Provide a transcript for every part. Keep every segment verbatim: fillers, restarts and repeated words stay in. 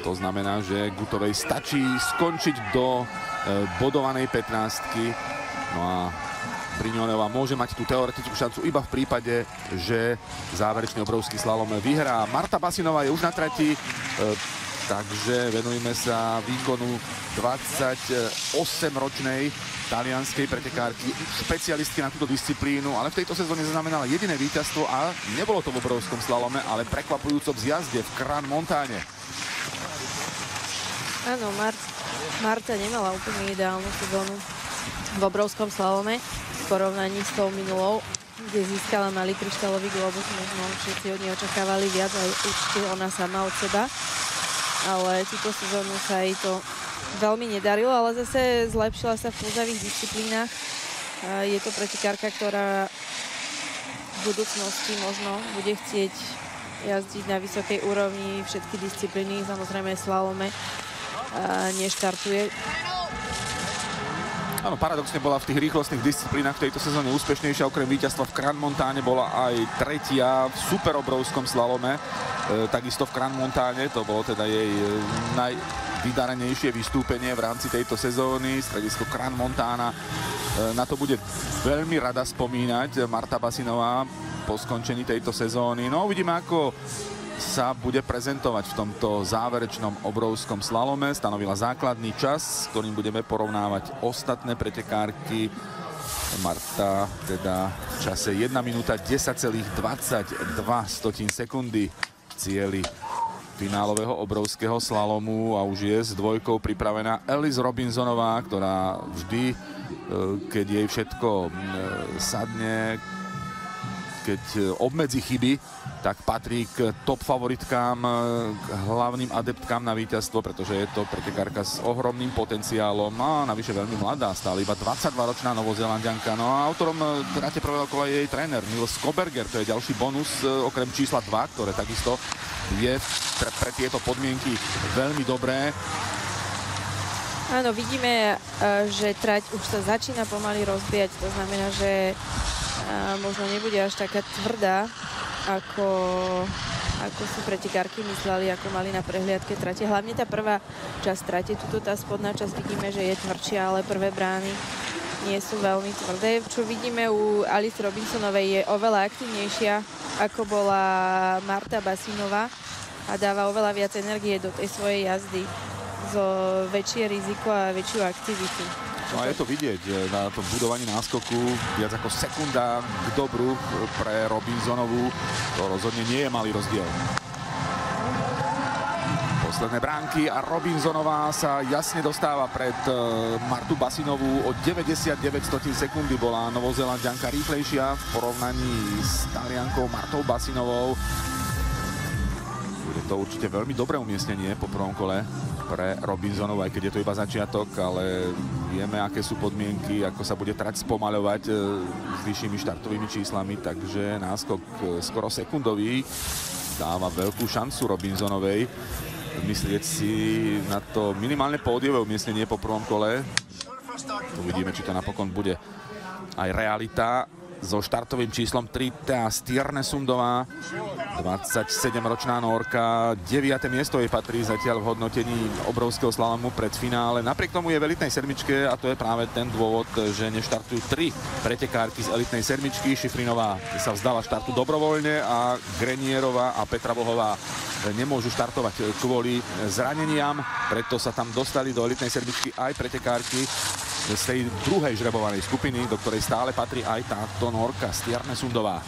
To znamená, že Gutovej stačí skončiť do bodovanej pätnástky. No a Briňonová môže mať tú teoretickú šancu iba v prípade, že záverečný obrovský slalom vyhrá. Marta Basinová je už na trati, takže venujeme sa výkonu dvadsaťosemročnej talianskej pretekárky, špecialistky na túto disciplínu, ale v tejto sezóne zaznamenala jediné víťazstvo a nebolo to v obrovskom slalome, ale prekvapujúco v zjazde v Crans Montáne. Áno, Mar Marta nemala úplne ideálnu sezónu v obrovskom slalome v porovnaní s tou minulou, kde získala malý kryštálový globus. Možno všetci od nej očakávali viac, aj určite ona sama od seba. Ale túto sezónu sa jej to veľmi nedarilo, ale zase zlepšila sa v púzavých disciplínach. Je to pretekárka, ktorá v budúcnosti možno bude chcieť jazdiť na vysokej úrovni všetky disciplíny, samozrejme slalome neštartuje. Áno, paradoxne bola v tých rýchlostných disciplínach v tejto sezóne úspešnejšia. Okrem víťazstva v Crans Montáne bola aj tretia v superobrovskom slalome. E, takisto v Crans Montáne, to bolo teda jej najvydarenejšie vystúpenie v rámci tejto sezóny. Stredisko Crans Montána. E, na to bude veľmi rada spomínať Marta Basinová po skončení tejto sezóny. No uvidíme, ako sa bude prezentovať v tomto záverečnom obrovskom slalome. Stanovila základný čas, s ktorým budeme porovnávať ostatné pretekárky. Marta teda v čase jedna minúta desať celých dvadsaťdva sekundy v cieli finálového obrovského slalomu a už je s dvojkou pripravená Alice Robinsonová, ktorá vždy, keď jej všetko sadne, keď obmedzi chyby, tak patrí k top favoritkám, k hlavným adeptkám na víťazstvo, pretože je to pretekárka s ohromným potenciálom a navyše veľmi mladá, stále iba dvadsaťdvaročná Novozélanďanka. No a autorom tráte prvého kola je jej tréner Nils Koberger, to je ďalší bonus, okrem čísla dva, ktoré takisto je pre, pre tieto podmienky veľmi dobré. Áno, vidíme, že trať už sa začína pomaly rozbíjať, to znamená, že možno nebude až taká tvrdá, ako, ako si pretekárky mysleli, ako mali na prehliadke trate. Hlavne tá prvá časť trate, tuto tá spodná časť vidíme, že je tvrdšia, ale prvé brány nie sú veľmi tvrdé. Čo vidíme u Alice Robinsonovej, je oveľa aktívnejšia, ako bola Marta Basinová a dáva oveľa viac energie do tej svojej jazdy, zo väčšie riziko a väčšiu aktivitu. No a je to vidieť na tom budovaní náskoku, viac ako sekunda k dobru pre Robinsonovú. To rozhodne nie je malý rozdiel. Posledné bránky a Robinsonová sa jasne dostáva pred Martu Basinovú. O deväťdesiatdeväť sekundy bola Novozélanďanka rýchlejšia v porovnaní s Taliankou Martou Basinovou. Bude to určite veľmi dobré umiestnenie po prvom kole pre Robinsonovú, aj keď je to iba začiatok, ale vieme, aké sú podmienky, ako sa bude trať spomaľovať s vyššími štartovými číslami, takže náskok skoro sekundový dáva veľkú šancu Robinsonovej myslieť si na to minimálne pódiové umiestnenie po prvom kole. Uvidíme, či to napokon bude aj realita. So štartovým číslom tri Thea Stiernesundová, dvadsaťsedemročná Nórka, deviate miesto jej patrí zatiaľ v hodnotení obrovského slalomu pred finále. Napriek tomu je v elitnej sedmičke a to je práve ten dôvod, že neštartujú tri pretekárky z elitnej sedmičky. Šifrinová sa vzdala štartu dobrovoľne a Grenierová a Petra Bohová nemôžu štartovať kvôli zraneniam, preto sa tam dostali do elitnej sedmičky aj pretekárky z tej druhej žrebovanej skupiny, do ktorej stále patrí aj táto Nórka Stiernesundová.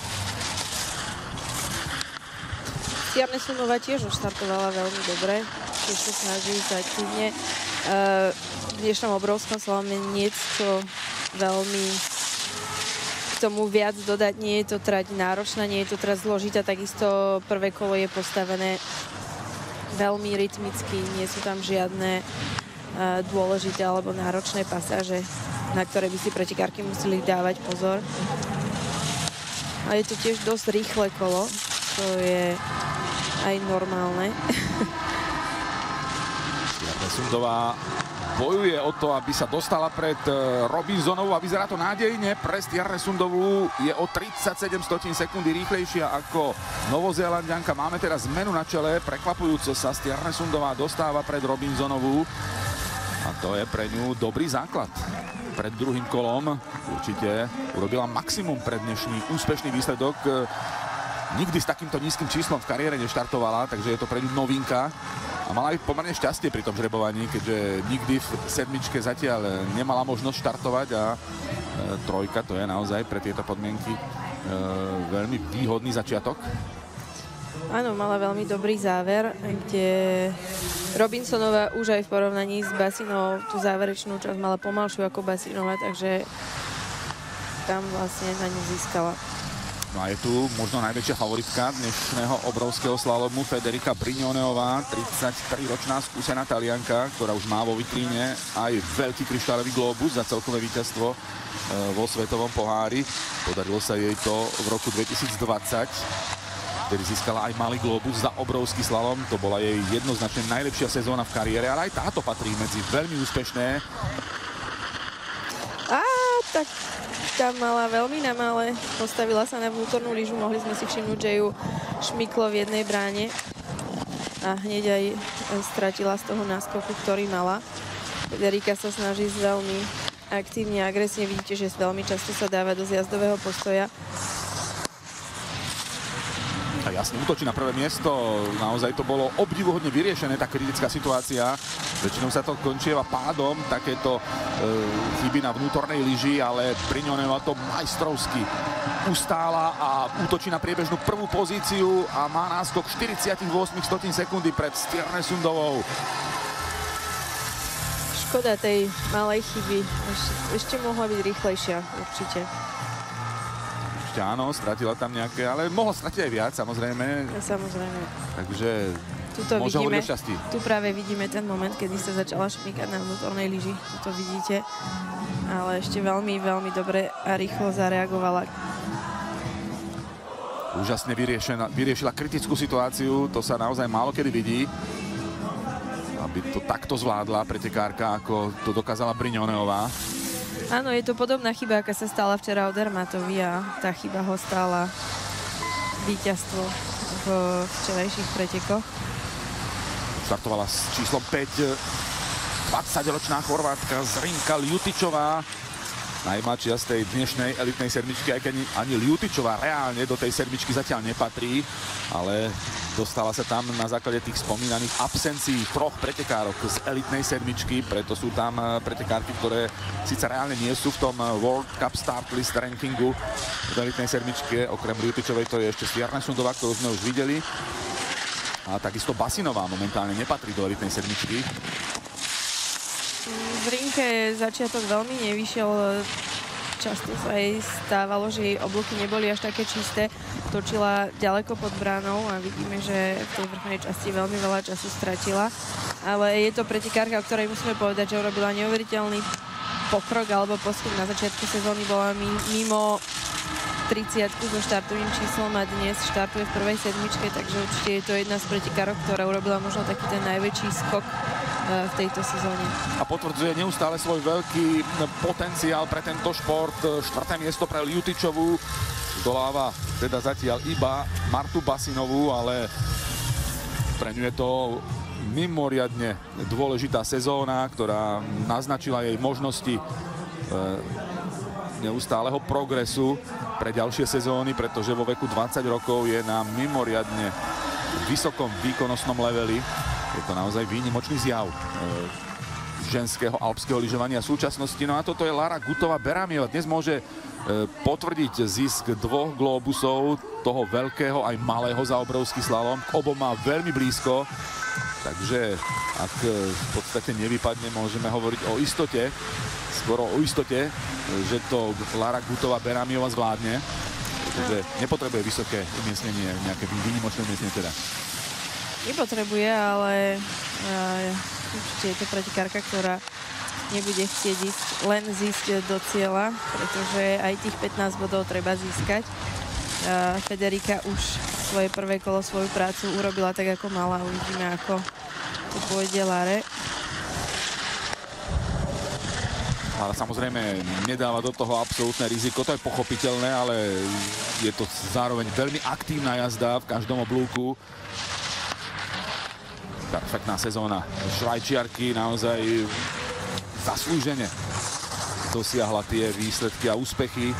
Stiernesundová tiež už startovala veľmi dobre, tiež sa snaží ísť aktívne. V dnešnom obrovskom slalome niečo veľmi k tomu viac dodať, nie je to trať náročná, nie je to trať zložitá, takisto prvé kolo je postavené veľmi rytmicky, nie sú tam žiadne dôležité alebo náročné pasáže, na ktoré by si pretekárky museli dávať pozor. A je to tiež dosť rýchle kolo, čo je aj normálne. Stiernesundová bojuje o to, aby sa dostala pred Robinsonovú a vyzerá to nádejne. Pre Stjärnesundovú je o tridsaťsedem stotín sekundy rýchlejšia ako Novozélanďanka. Máme teraz zmenu na čele, prekvapujúco sa Stjärnesundová dostáva pred Robinsonovú a to je pre ňu dobrý základ. Pred druhým kolom určite urobila maximum pre dnešný úspešný výsledok. Nikdy s takýmto nízkym číslom v kariére neštartovala, takže je to pre ňu novinka. A mala aj pomerne šťastie pri tom žrebovaní, keďže nikdy v sedmičke zatiaľ nemala možnosť štartovať a e, trojka to je naozaj pre tieto podmienky e, veľmi výhodný začiatok. Áno, mala veľmi dobrý záver, kde Robinsonová už aj v porovnaní s Basinovou tú záverečnú časť mala pomalšiu ako Basinová, takže tam vlastne na ňu získala. No a je tu možno najväčšia favoritka dnešného obrovského slalomu, Federica Brignoneová, tridsaťtriročná skúsená Talianka, ktorá už má vo vitríne aj veľký kryštáľový glóbus za celkové víťazstvo vo svetovom pohári. Podarilo sa jej to v roku dvetisícdvadsať, ktorý získala aj malý glóbus za obrovský slalom. To bola jej jednoznačne najlepšia sezóna v kariére, ale aj táto patrí medzi veľmi úspešné. Á, tak tam mala veľmi na malé, postavila sa na vnútornú lyžu, mohli sme si všimnúť, že ju šmyklo v jednej bráne a hneď aj stratila z toho náskoku, ktorý mala. Federica sa snaží veľmi aktívne a agresívne, vidíte, že veľmi často sa dáva do zjazdového postoja. A jasne útočí na prvé miesto, naozaj to bolo obdivuhodne vyriešené, tá kritická situácia. Väčšinou sa to končieva pádom, takéto e, chyby na vnútornej lyži, ale Brignoneová to majstrovsky ustála a útočí na priebežnú prvú pozíciu a má náskok štyridsaťosem stotín sekundy pred Stjärnesundovou. Škoda tej malej chyby, ešte, ešte mohla byť rýchlejšia určite. Áno, stratila tam nejaké, ale mohla stratiť aj viac, samozrejme. Ja, samozrejme. Takže tuto môže vidíme, hovoriť o šťastí. Tu práve vidíme ten moment, kedy sa začala šmýkať na vnútornej lyži. Tuto vidíte. Ale ešte veľmi, veľmi dobre a rýchlo zareagovala. Úžasne vyriešila kritickú situáciu, to sa naozaj málo kedy vidí. Aby to takto zvládla pretekárka, ako to dokázala Brignoneová. Áno, je to podobná chyba, aká sa stala včera Odermatovi a tá chyba ho stála víťazstvo v včerajších pretekoch. Startovala s číslom päť dvadsaťročná Chorvátka Zrinka Ljutičová. Najmladšia z tej dnešnej elitnej sedmičky, aj keď ani Ljutičová reálne do tej sedmičky zatiaľ nepatrí, ale dostala sa tam na základe tých spomínaných absencií troch pretekárok z elitnej sedmičky, preto sú tam pretekárky, ktoré síce reálne nie sú v tom World Cup Start List rankingu v elitnej sedmičke. Okrem Ljutičovej to je ešte Stjärnesundová, ktorú sme už videli. A takisto Basinová momentálne nepatrí do elitnej sedmičky. V Rinke začiatok veľmi nevyšiel. Často sa jej stávalo, že jej oblúky neboli až také čisté. Točila ďaleko pod bránou a vidíme, že v tej vrchnej časti veľmi veľa času stratila. Ale je to pretekárka, o ktorej musíme povedať, že urobila neuveriteľný pokrok alebo postup. Na začiatku sezóny bola mimo tridsiatku so štartovým číslom a dnes štartuje v prvej sedmičke, takže určite je to jedna z pretekárok, ktorá urobila možno taký ten najväčší skok v tejto sezóne. A potvrdzuje neustále svoj veľký potenciál pre tento šport. Štvrté miesto pre Ljutičovú. Doláva teda zatiaľ iba Martu Basinovú, ale pre ňu je to mimoriadne dôležitá sezóna, ktorá naznačila jej možnosti neustáleho progresu pre ďalšie sezóny, pretože vo veku dvadsať rokov je na mimoriadne vysokom výkonnostnom leveli. Je to naozaj výnimočný zjav e, ženského alpského lyžovania v súčasnosti. No a toto je Lara Gutová-Beramiová. Dnes môže e, potvrdiť zisk dvoch glóbusov, toho veľkého aj malého za obrovský slalom. K obom má veľmi blízko, takže ak v podstate nevypadne, môžeme hovoriť o istote, skoro o istote, že to Lara Gutová-Beramiová zvládne. Takže nepotrebuje vysoké umiestnenie, nejaké výnimočné umiestnenie teda. Nepotrebuje, ale uh, určite je to pretekárka, ktorá nebude chcieť ísť, len zísť do cieľa, pretože aj tých pätnásť bodov treba získať. Uh, Federica už svoje prvé kolo, svoju prácu urobila tak, ako mala. Uvidíme, ako to pôjde Lare. Ale samozrejme nedáva do toho absolútne riziko, to je pochopiteľné, ale je to zároveň veľmi aktívna jazda v každom oblúku. Perfektná sezóna Švajčiarky, naozaj zaslúžene dosiahla tie výsledky a úspechy.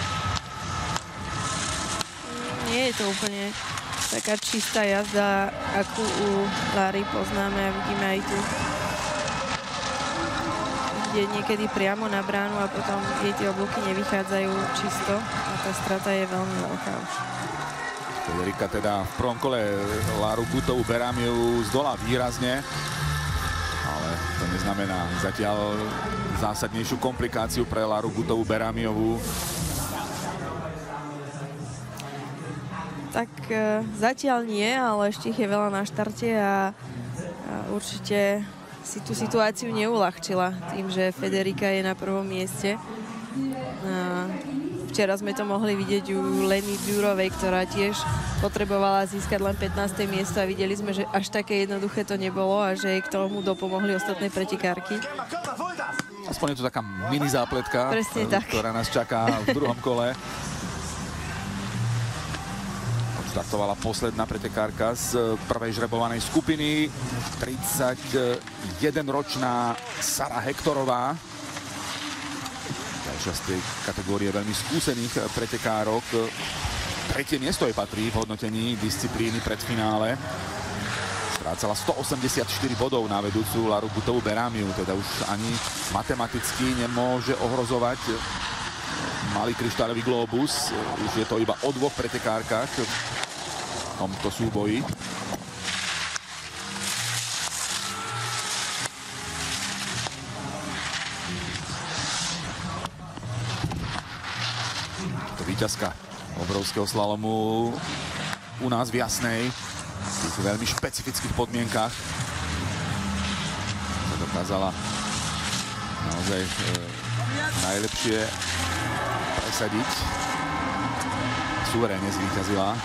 Nie je to úplne taká čistá jazda, akú u Lary poznáme, a vidíme aj tu, je niekedy priamo na bránu a potom jej tie oblúky nevychádzajú čisto a tá strata je veľmi veľká už. Federika teda v prvom kole Laru Gutovú Berámiovú zdolá výrazne, ale to neznamená zatiaľ zásadnejšiu komplikáciu pre Laru Gutovú Berámiovú. Tak e, zatiaľ nie, ale ešte ich je veľa na štarte a, a určite si tú situáciu neulahčila tým, že Federika je na prvom mieste. A včera sme to mohli vidieť u Leny Burovej, ktorá tiež potrebovala získať len pätnáste miesto a videli sme, že až také jednoduché to nebolo a že jej k tomu dopomohli ostatné pretekárky. Aspoň je to taká mini zápletka, presne tak, ktorá nás čaká v druhom kole. Startovala posledná pretekárka z prvej žrebovanej skupiny, tridsaťjedenročná Sara Hektorová. Ďalšia z tej kategórie veľmi skúsených pretekárok. Tretie miesto jej patrí v hodnotení disciplíny predfinále. Strácala stoosemdesiatštyri bodov na vedúcu Laru Gutovú Berámiu, teda už ani matematicky nemôže ohrozovať malý kryštáľový glóbus. Už je to iba o dvoch pretekárkach v tomto súboji. To víťazka obrovského slalomu u nás v Jasnej, v tých veľmi špecifických podmienkach sa dokázala naozaj e, najlepšie presadiť. Suverénne zvíťazila.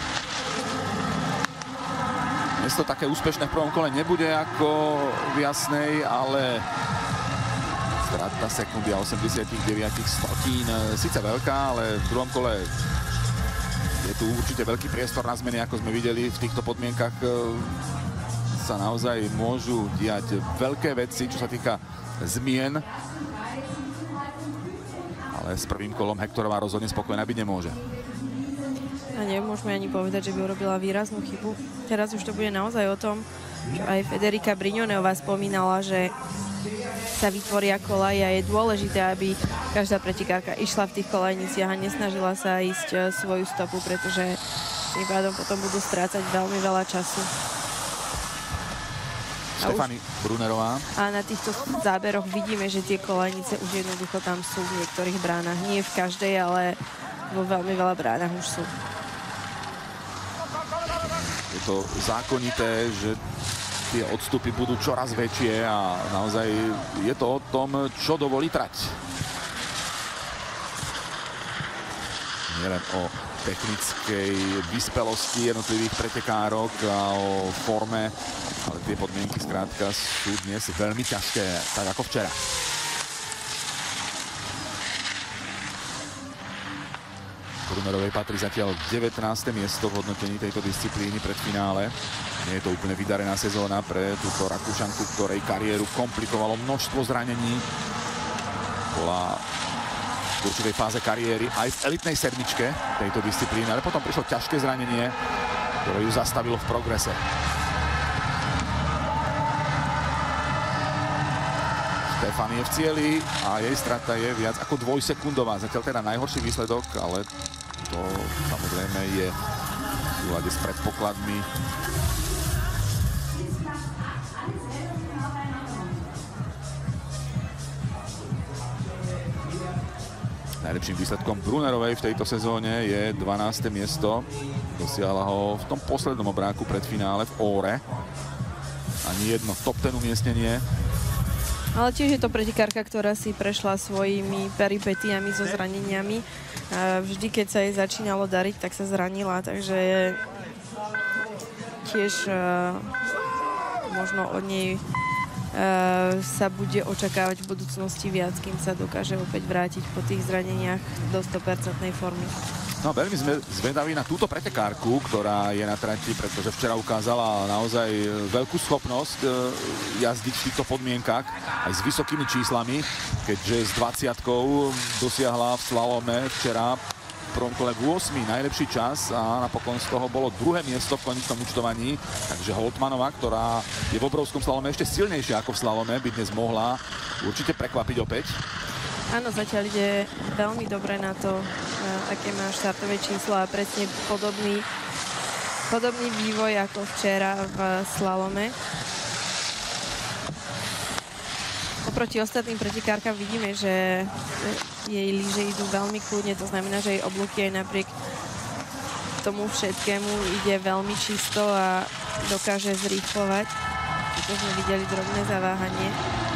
Dnes to také úspešné v prvom kole nebude ako v Jasnej, ale strata sekundy a osemdesiatdeväť stotín. Sice veľká, ale v druhom kole je tu určite veľký priestor na zmeny, ako sme videli. V týchto podmienkach sa naozaj môžu diať veľké veci, čo sa týka zmien. Ale s prvým kolom Hektorová rozhodne spokojná byť nemôže. A nemôžeme ani povedať, že by urobila výraznú chybu. Teraz už to bude naozaj o tom, že aj Federika Briňonová spomínala, že sa vytvoria kolaj a je dôležité, aby každá pretekárka išla v tých kolajniciach a nesnažila sa ísť svoju stopu, pretože tým pádom potom budú strácať veľmi veľa času. Štefany Brunerová. A na týchto záberoch vidíme, že tie kolajnice už jednoducho tam sú v niektorých bránach. Nie v každej, ale vo veľmi veľa bránach už sú. Je to zákonité, že tie odstupy budú čoraz väčšie a naozaj je to o tom, čo dovolí trať. Nielen o technickej vyspelosti jednotlivých pretekárok a o forme, ale tie podmienky skrátka sú dnes veľmi ťažké, tak ako včera. Brunerovej patrí zatiaľ devätnáste miesto v hodnotení tejto disciplíny pred finále. Nie je to úplne vydarená sezóna pre túto Rakúšanku, ktorej kariéru komplikovalo množstvo zranení. Bola v určitej fáze kariéry aj v elitnej sedmičke tejto disciplíny, ale potom prišlo ťažké zranenie, ktoré ju zastavilo v progrese. Štefany je v cieli a jej strata je viac ako dvojsekundová. Zatiaľ teda najhorší výsledok, ale to samozrejme je v súlade s predpokladmi. Najlepším výsledkom Brunerovej v tejto sezóne je dvanáste miesto. Dosiahla ho v tom poslednom obráku pred finále v Óre. Ani jedno top ten umiestnenie. Ale tiež je to pretekárka, ktorá si prešla svojimi peripetiami so zraneniami. A vždy, keď sa jej začínalo dariť, tak sa zranila, takže je tiež uh, možno od nej sa bude očakávať v budúcnosti viac, kým sa dokáže opäť vrátiť po tých zraneniach do sto percent formy. No, veľmi sme zvedaví na túto pretekárku, ktorá je na trati, pretože včera ukázala naozaj veľkú schopnosť jazdiť v týchto podmienkach aj s vysokými číslami, keďže s dvadsiatkou dosiahla v slalome včera v prvom kole v ôsmom najlepší čas a napokon z toho bolo druhé miesto v konečnom účtovaní. Takže Holtmanová, ktorá je v obrovskom slalome ešte silnejšia ako v slalome, by dnes mohla určite prekvapiť opäť. Áno, zatiaľ ide veľmi dobre na to, aké má štartové číslo a presne podobný, podobný vývoj ako včera v slalome. Oproti ostatným pretekárkam vidíme, že jej lyže idú veľmi kľudne, to znamená, že jej oblúky aj napriek tomu všetkému ide veľmi čisto a dokáže zrýchlovať. Tu sme videli drobné zaváhanie.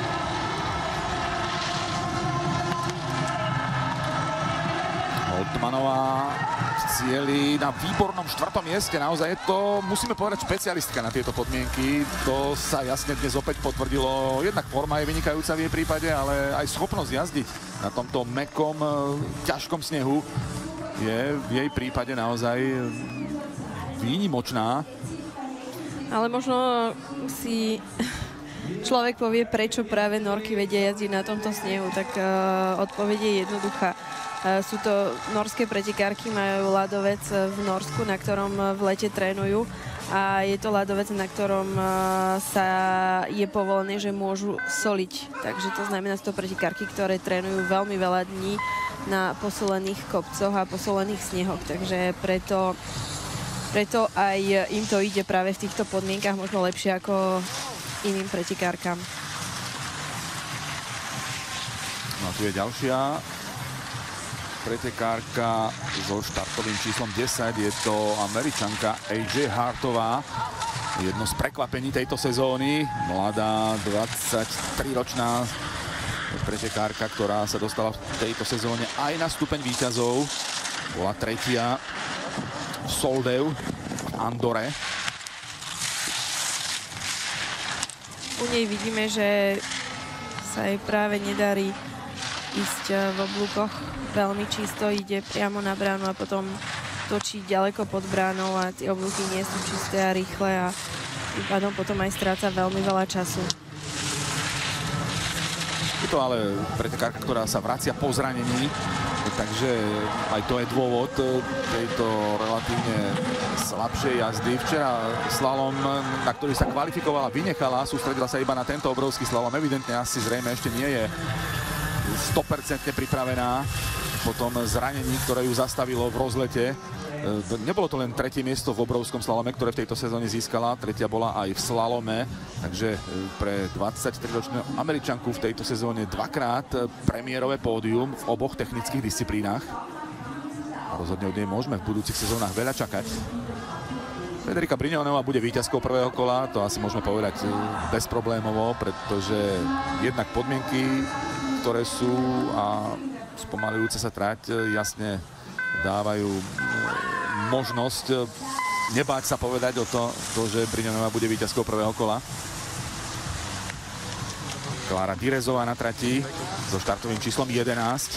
Holtmanová cieli na výbornom štvrtom mieste. Naozaj je to, musíme povedať, špecialistka na tieto podmienky. To sa jasne dnes opäť potvrdilo. Jednak forma je vynikajúca v jej prípade, ale aj schopnosť jazdiť na tomto mäkkom, ťažkom snehu je v jej prípade naozaj výnimočná. Ale možno si človek povie, prečo práve Norky vedia jazdiť na tomto snehu, tak uh, odpoveď je jednoduchá. Uh, sú to norské pretekárky, majú ľadovec v Norsku, na ktorom v lete trénujú a je to ľadovec, na ktorom uh, sa je povolené, že môžu soliť. Takže to znamená, sú to pretekárky, ktoré trénujú veľmi veľa dní na posolených kopcoch a posolených snehoch, takže preto, preto aj im to ide práve v týchto podmienkach možno lepšie ako iným pretekárkam. No a tu je ďalšia pretekárka so štartovým číslom desať. Je to Američanka á jé Hartová. Jedno z prekvapení tejto sezóny. Mladá, dvadsaťtriročná pretekárka, ktorá sa dostala v tejto sezóne aj na stupeň víťazov. Bola tretia v Soldev v Andore. U nej vidíme, že sa jej práve nedarí ísť v oblúkoch veľmi čisto, ide priamo na bránu a potom točí ďaleko pod bránou a tie oblúky nie sú čisté a rýchle a tým pádom potom aj stráca veľmi veľa času. Je to ale pretekárka, ktorá sa vracia po zranení, takže aj to je dôvod tejto relatívne slabšej jazdy. Včera slalom, na ktorý sa kvalifikovala, vynechala, sústredila sa iba na tento obrovský slalom. Evidentne asi zrejme ešte nie je sto percent pripravená po tom zranení, ktoré ju zastavilo v rozlete. Nebolo to len tretie miesto v obrovskom slalome, ktoré v tejto sezóne získala. Tretia bola aj v slalome, takže pre dvadsaťtriročnú Američanku v tejto sezóne dvakrát premiérové pódium v oboch technických disciplínach. A rozhodne od nej môžeme v budúcich sezónach veľa čakať. Federica Brignonová bude víťazkou prvého kola, to asi môžeme povedať bezproblémovo, pretože jednak podmienky, ktoré sú a spomalujúca sa trať jasne dávajú možnosť nebáť sa povedať o to, to že Brignonová bude víťazkou prvého kola. Klára Direzová na trati so štartovým číslom jedenásť.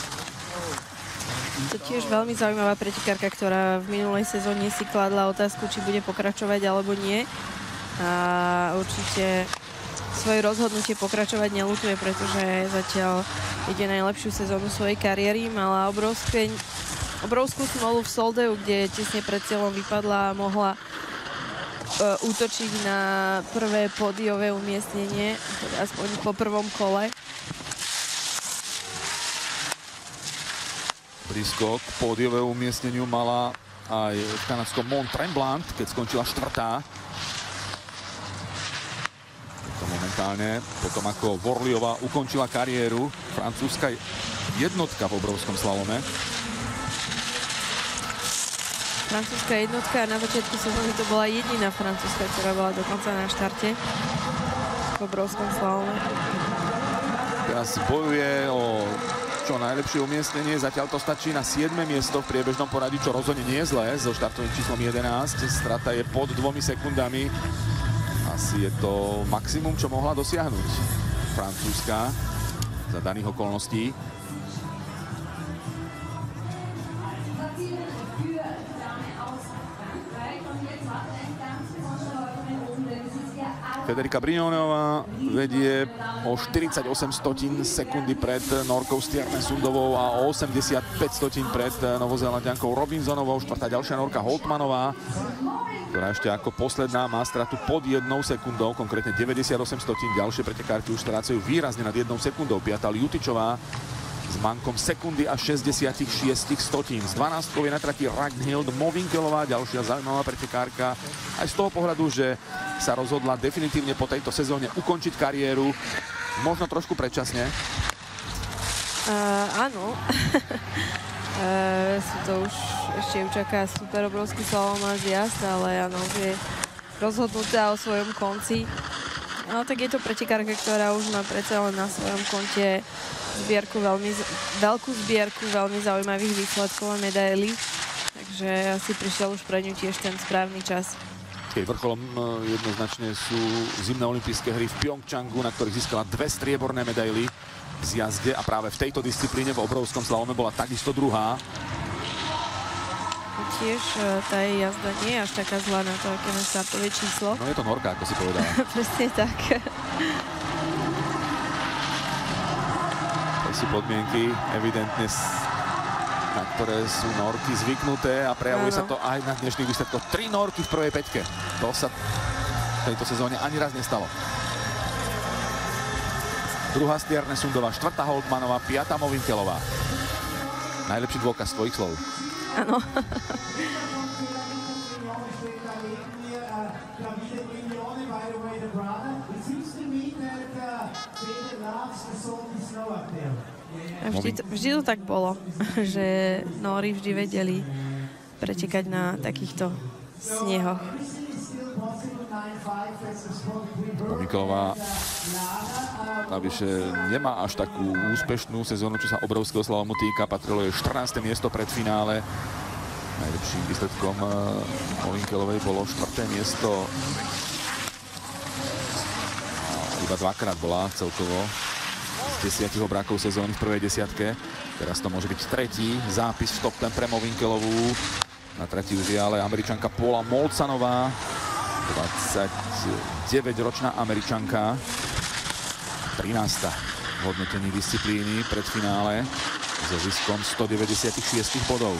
To tiež veľmi zaujímavá pretekárka, ktorá v minulej sezóne si kladla otázku, či bude pokračovať alebo nie. A určite svoje rozhodnutie pokračovať neľutuje, pretože zatiaľ ide najlepšiu sezónu svojej kariéry. Mala obrovské, obrovskú smolu v Soldeu, kde tesne pred cieľom vypadla a mohla uh, útočiť na prvé pódiové umiestnenie, aspoň po prvom kole. Blízko k pódiovému umiestneniu mala aj v kanadskom Mont Tremblant, keď skončila štvrtá. Momentálne, potom ako Vorliová ukončila kariéru, francúzska jednotka v obrovskom slalome. Francúzska jednotka, na začiatku sezóny to bola jediná francúzska, ktorá bola dokonca na štarte v obrovskom slalome. Teraz bojuje o čo najlepšie umiestnenie, zatiaľ to stačí na siedme miesto v priebežnom poradí, čo rozhodne nie je zlé, so štartovým číslom jedenásť. Strata je pod dvomi sekundami. A asi je to maximum, čo mohla dosiahnuť Francúzska za daných okolností. Federica Brignonová vedie o štyridsaťosem stotín sekundy pred Norkou Stjernesundovou a o osemdesiatpäť stotín pred Novozélanďankou Robinsonovou. Štvrtá ďalšia Norka Holtmanová, ktorá ešte ako posledná má stratu pod jednou sekundou, konkrétne deväťdesiatosem stotín. Ďalšie pretekárky už strácajú výrazne nad jednou sekundou. Piatá Ljutičová s mankom sekundy a šesťdesiatšesť stotín. Z dvanástkou je na trati Ragnhild Movinkelová, ďalšia zaujímavá pretekárka. Aj z toho pohľadu, že sa rozhodla definitívne po tejto sezóne ukončiť kariéru, možno trošku predčasne. Uh, áno. uh, to už ešte ju čaká super obrovský slalom a zjazd, ale áno, je rozhodnutá o svojom konci. No tak je to pretekárka, ktorá už má predsa len na svojom konte zbierku veľmi, veľkú zbierku veľmi zaujímavých výsledkov a medailí. Takže asi prišiel už pre ňu tiež ten správny čas. Jej vrcholom jednoznačne sú zimné olympijské hry v Pyeongchangu, na ktorých získala dve strieborné medaily v zjazde a práve v tejto disciplíne v obrovskom slalome bola takisto druhá. Tiež tá jej jazda nie je až taká zlá na to, aké má startové číslo. No je to Norka, ako si povedala. Presne tak. To sú podmienky evidentne, na ktoré sú Norky zvyknuté a prejavuje sa to aj na dnešných výsledkoch. Tri Norky v prvej päťke. To sa v tejto sezóne ani raz nestalo. Druhá Stjernesundová, štvrtá Holtmanová, piatá Movinkelová. Najlepší dôkaz tvojich slov. Áno. Vždy to, vždy to tak bolo, že Nóri vždy vedeli pretekať na takýchto snehoch. Movinkelová navyše nemá až takú úspešnú sezónu, čo sa obrovského slalomu týka. Patrilo je štrnáste miesto pred finále. Najlepším výsledkom Movinkelovej bolo štvrté miesto. Iba dvakrát bola celkovo z desiatich obrákov sezóny v prvej desiatke. Teraz to môže byť tretí zápis v top ten pre Movinkelovú. Na trati už je ale Američanka Paula Molcanová, dvadsaťdeväťročná Američanka, trinásta v hodnotení disciplíny pred finále so ziskom stodeväťdesiatšesť bodov.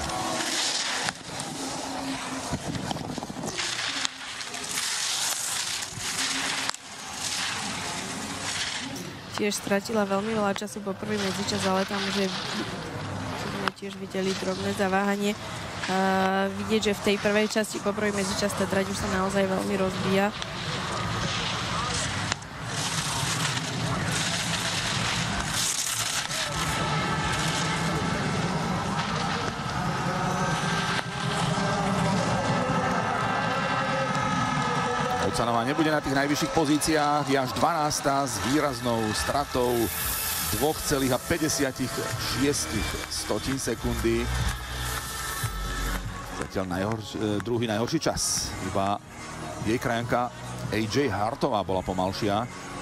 Tiež stratila veľmi veľa času po prvý medzičas, ale tam už je, sme tiež videli drobné zaváhanie. Uh, vidieť, že v tej prvej časti po prvý medzičas tá trať už sa naozaj veľmi rozbíja. Molcanová nebude na tých najvyšších pozíciách, je až dvanásta s výraznou stratou dva celé päťdesiatšesť sekundy. Zatiaľ najhorš, druhý najhorší čas. Iba jej krajanka á jé Hartová bola pomalšia.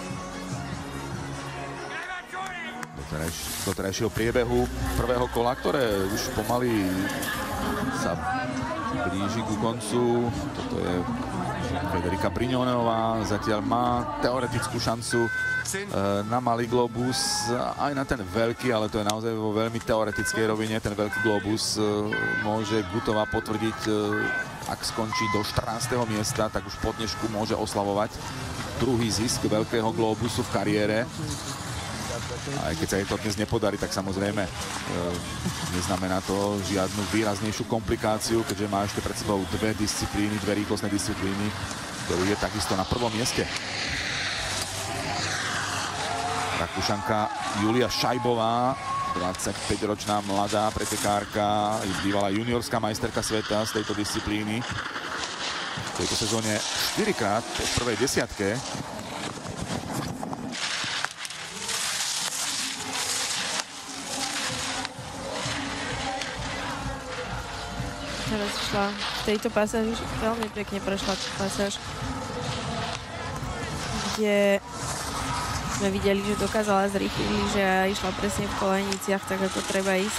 Do, terajš, do terajšieho priebehu prvého kola, ktoré už pomaly sa blíži ku koncu. Toto je Federica Brignonová, zatiaľ má teoretickú šancu na malý globus, aj na ten veľký, ale to je naozaj vo veľmi teoretickej rovine. Ten veľký globus môže Gutová potvrdiť, ak skončí do štrnásteho miesta, tak už po dnešku môže oslavovať druhý zisk veľkého globusu v kariére. Aj keď sa jej to dnes nepodarí, tak samozrejme neznamená to žiadnu výraznejšiu komplikáciu, keďže má ešte pred sebou dve disciplíny, dve rýchlostné disciplíny, ktorú je takisto na prvom mieste. Rakúšanka Julia Šajbová, dvadsaťpäťročná mladá pretekárka, bývalá juniorská majsterka sveta z tejto disciplíny. V tejto sezóne štyrikrát v prvej desiatke. Teraz šla v tejto pasáži, veľmi pekne prešla tú pasáž. kde sme videli, že dokázala zrýchliť, že išla presne v kolejniciach, tak ako treba ísť.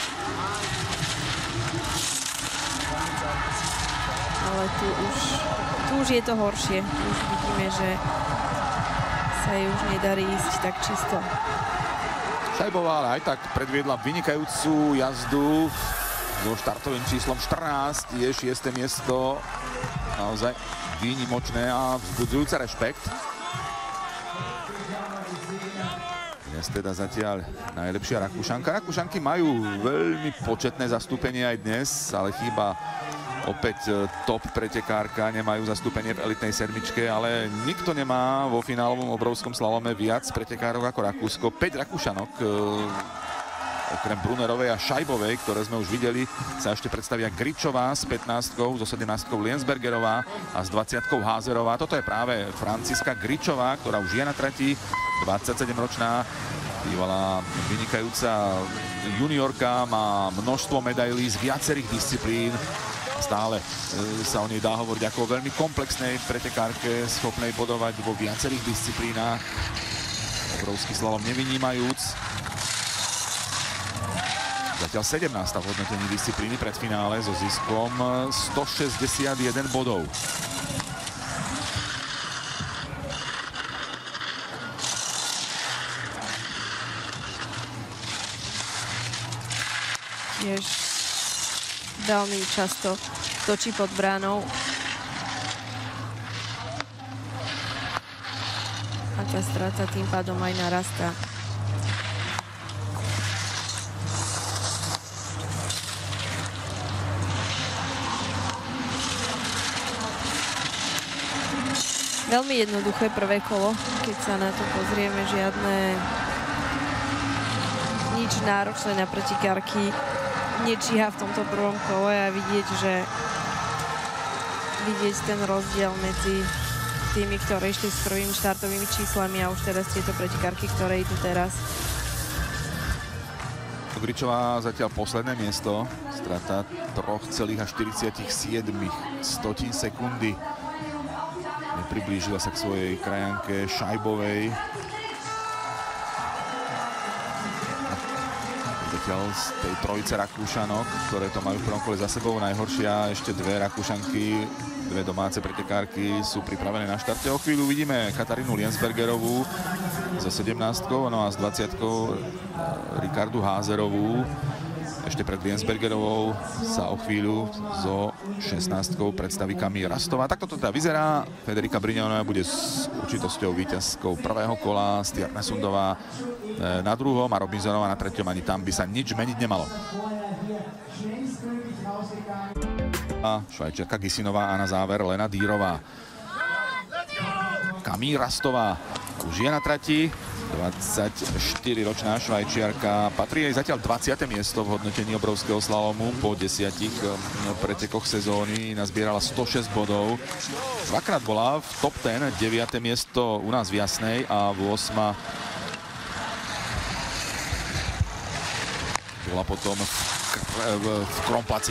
Ale tu už, tu už je to horšie. Tu už vidíme, že sa jej už nedarí ísť tak čisto. Šajbová ale aj tak predviedla vynikajúcu jazdu so štartovým číslom štrnásť. Je šieste miesto naozaj výnimočné a vzbudzujúce rešpekt. Dnes teda zatiaľ najlepšia Rakúšanka. Rakúšanky majú veľmi početné zastúpenie aj dnes, ale chýba opäť top pretekárka, nemajú zastúpenie v elitnej sedmičke, ale nikto nemá vo finálovom obrovskom slalome viac pretekárov ako Rakúsko. päť Rakúšanok, okrem Brunnerovej a Šajbovej, ktoré sme už videli, sa ešte predstavia Gričová s pätnástkou, so sedemnástkou Liensbergerová a s dvadsiatkou Házerová. Toto je práve Franciska Gričová, ktorá už je na trati, dvadsaťsedemročná, bývalá vynikajúca juniorka, má množstvo medailí z viacerých disciplín. Stále sa o nej dá hovoriť ako o veľmi komplexnej pretekárke, schopnej bodovať vo viacerých disciplínach, obrovský slalom nevynímajúc. Zatiaľ sedemnásta v hodnotení disciplíny pred finále so ziskom stošesťdesiatjeden bodov. Tiež veľmi často točí pod bránou. A tá strata tým pádom aj narastá. Veľmi jednoduché prvé kolo, keď sa na to pozrieme, žiadne nič náročné na pretekárky nečíha v tomto prvom kole a vidieť, že vidieť ten rozdiel medzi tými, ktoré išli s prvými štartovými číslami a už teraz tieto pretekárky, ktoré idú teraz. Gričová zatiaľ posledné miesto, strata tri celé štyridsaťsedem sekundy. Nepriblížila sa k svojej krajanke Šajbovej. Zatiaľ z tej trojice Rakúšanok, ktoré to majú v prvom kole za sebou, najhoršia ešte dve Rakúšanky, dve domáce pretekárky sú pripravené na štarte. O chvíľu vidíme Katarínu Liensbergerovú so sedemnástkou, no a s dvadsiatkou Rikardu Házerovú. Ešte pred Liensbergerovou sa o chvíľu so šestnástkou predstaví Camille Rastová. Takto to teda vyzerá. Federica Brignonová bude s určitosťou víťazkou prvého kola, Stjarne Sundová na druhom a Robinsonová na treťom. Ani tam by sa nič meniť nemalo. A Švajčiarka Gisinová a na záver Lena Dýrová. Camille Rastová už je na trati. dvadsaťštyriročná Švajčiarka, patrí jej zatiaľ dvadsiate miesto v hodnotení obrovského slalomu. Po desiatich pretekoch sezóny nazbierala stošesť bodov. Dvakrát bola v top desať, deviate miesto u nás v Jasnej a ôsma bola potom v, v, v Krompaci.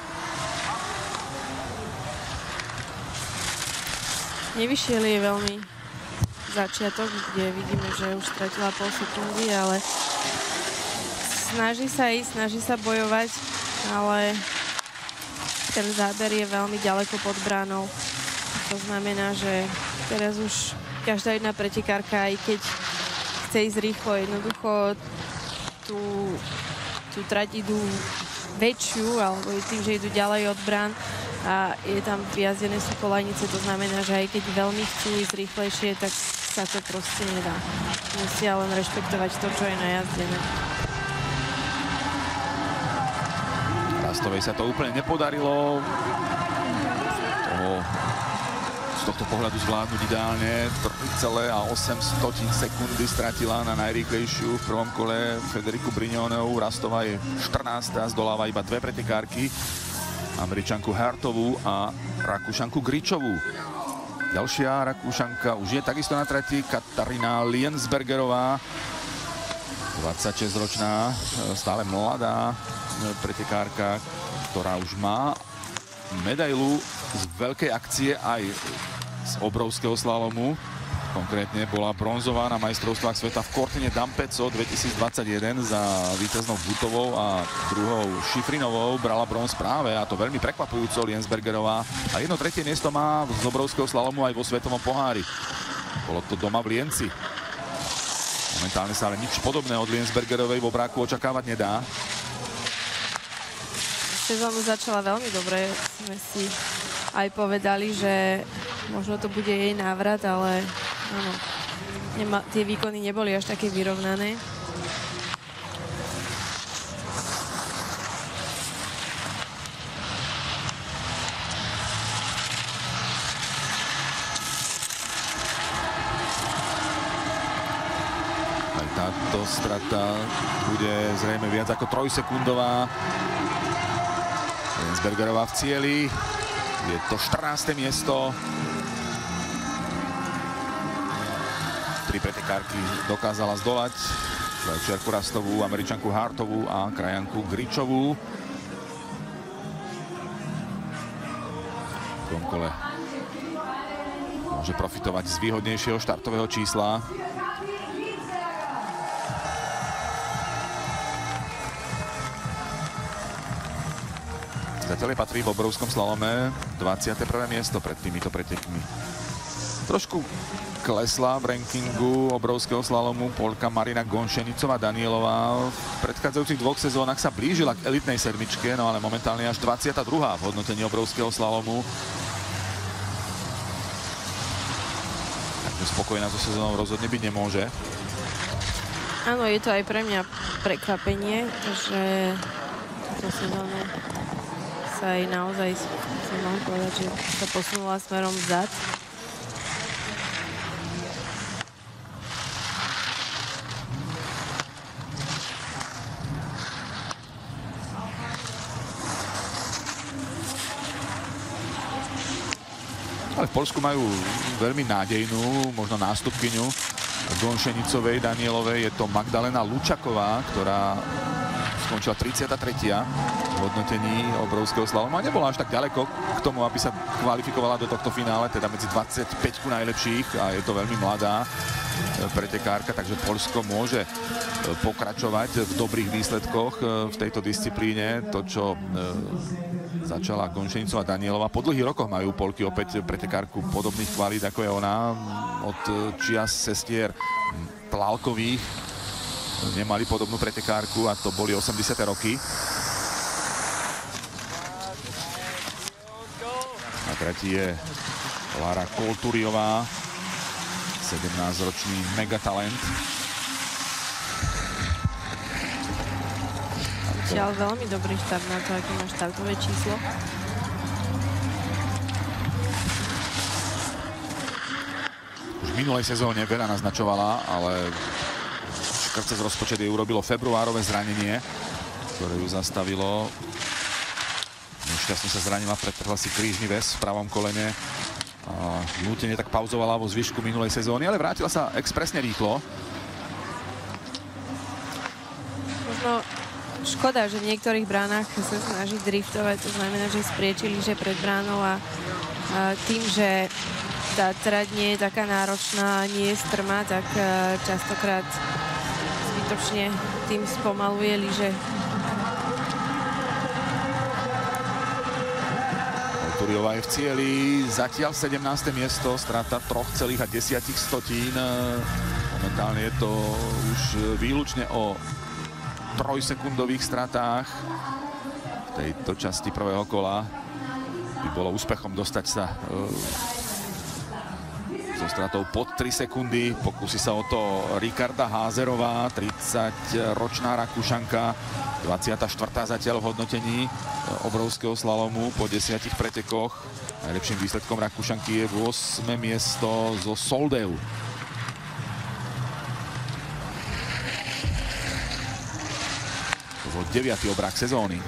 Nevyšiel je veľmi začiatok, kde vidíme, že už stratila pol sekundy, ale snaží sa ísť, snaží sa bojovať, ale ten záber je veľmi ďaleko pod bránou. To znamená, že teraz už každá jedna pretekárka, aj keď chce ísť rýchlo, jednoducho tú, tú trať idú väčšiu, alebo tým, že idú ďalej od brán a je tam vyjazdené sú kolajnice, to znamená, že aj keď veľmi chcú ísť rýchlejšie, tak sa to proste nedá. Musia len rešpektovať to, čo je najazdené. Rastovej sa to úplne nepodarilo. Toho, z tohto pohľadu zvládnuť ideálne. tri celé osem sekundy stratila na najrýchlejšiu v prvom kole Federiku Brignonovú. Rastová je štrnásta, zdoláva iba dve pretekárky. Američanku Hartovú a Rakúšanku Gričovú. Ďalšia Rakúšanka už je takisto na trati, Katarína Liensbergerová, dvadsaťšesťročná, stále mladá pretekárka, ktorá už má medailu z veľkej akcie aj z obrovského slalomu. Konkrétne bola bronzová na majstrovstvách sveta v Cortine d'Ampezzo dvetisícdvadsaťjeden za víťaznou Butovou a druhou Šifrinovou. Brala bronz práve, a to veľmi prekvapujúco, Liensbergerová. A jedno tretie miesto má z obrovského slalomu aj vo svetovom pohári. Bolo to doma v Lienci. Momentálne sa ale nič podobné od Liensbergerovej v obráku očakávať nedá. Sezónu začala veľmi dobre. Sme si aj povedali, že možno to bude jej návrat, ale áno, nema, tie výkony neboli až také vyrovnané. Aj táto strata bude zrejme viac ako trojsekundová. Liensbergerová v cieli. Je to štrnáste miesto. Tri pretekárky dokázala zdolať. Švajčiarku Rastovú, Američanku Hartovú a krajanku Gričovú. V tom kole môže profitovať z výhodnejšieho štartového čísla. Zatiaľ patrí v obrovskom slalome dvadsiate prvé miesto pred týmito pretekmi. Trošku klesla v rankingu obrovského slalomu Poľka Marina Gonšenicová Danielová. V predchádzajúcich dvoch sezónach sa blížila k elitnej sedmičke, no ale momentálne až dvadsiata druhá v hodnotení obrovského slalomu. Takže spokojná so sezónou rozhodne byť nemôže. Áno, je to aj pre mňa prekvapenie, že túto sezónu sa aj naozaj, som mohol povedať, že sa posunula smerom vzad. Ale v Poľsku majú veľmi nádejnú, možno nástupkyňu Gonšenicovej Danielovej. Je to Magdalena Lučaková, ktorá skončila tridsiata tretia v hodnotení obrovského slalomu a nebola až tak ďaleko k tomu, aby sa kvalifikovala do tohto finále, teda medzi dvadsaťpäťku najlepších, a je to veľmi mladá pretekárka, takže Poľsko môže pokračovať v dobrých výsledkoch v tejto disciplíne. To, čo začala Gonšenicová Danielová. Po dlhých rokoch majú Poľky opäť pretekárku podobných kvalít, ako je ona. Od čias sestier Tlálkových nemali podobnú pretekárku, a to boli osemdesiate roky. Na tretí je Lara Kolturiová, sedemnásťročný megatalent. Čiaľ veľmi dobrý štart na to, aký má štartové číslo. Už v minulej sezóne veľa naznačovala, ale škrce z rozpočet jej urobilo februárové zranenie, ktoré ju zastavilo. Nešťastne sa zranila, pretrhla si krížny väz v pravom kolene. Nútene tak pauzovala vo zvyšku minulej sezóny, ale vrátila sa expresne rýchlo. Možno škoda, že v niektorých bránach sa snaží driftovať, to znamená, že spriečili, že pred bránou, a, a tým, že tá trať nie je taká náročná, nie je strmá, tak a, častokrát zbytočne tým spomaluje lyže. Kolturiová je v cieli, zatiaľ sedemnáste miesto, strata tri celé desať stotín. Momentálne je to už výlučne o trojsekundových stratách. V tejto časti prvého kola by bolo úspechom dostať sa so stratou pod tri sekundy. Pokúsi sa o to Ricarda Házerová, tridsaťročná Rakúšanka, dvadsiata štvrtá zatiaľ v hodnotení obrovského slalomu po desiatich pretekoch. Najlepším výsledkom Rakúšanky je ôsme miesto zo Soldeu. To bol deviaty obrák sezóny.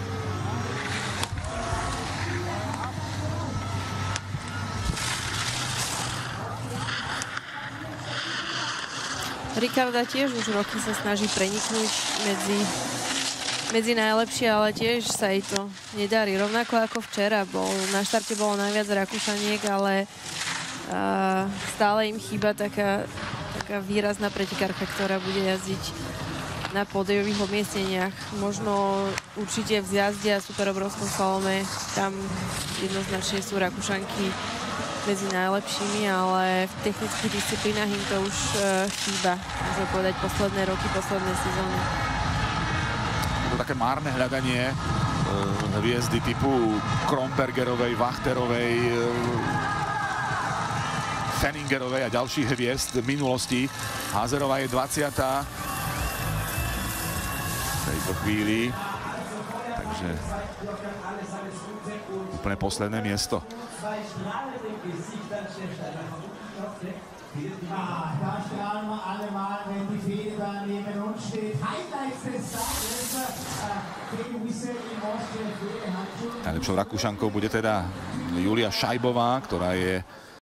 Ricarda tiež už roky sa snaží preniknúť medzi, medzi najlepšie, ale tiež sa jej to nedarí. Rovnako ako včera, bol, na štarte bolo najviac Rakúšaniek, ale stále im chýba taká, taká výrazná pretekárka, ktorá bude jazdiť na pódiových umiestneniach. Možno určite v zjazde a superobrovskom slalome, tam jednoznačne sú Rakúšanky medzi najlepšími, ale v technických disciplínach im to už uh, chýba. Môžem povedať posledné roky, posledné sezóny. Je to také márne hľadanie uh, hviezdy typu Krombergerovej, Vachterovej, uh, Fenningerovej a ďalších hviezd v minulosti. Házerová je dvadsiata v tejto chvíli. Takže úplne posledné miesto. Najlepšou Rakúšankou bude teda Julia Šajbová, ktorá je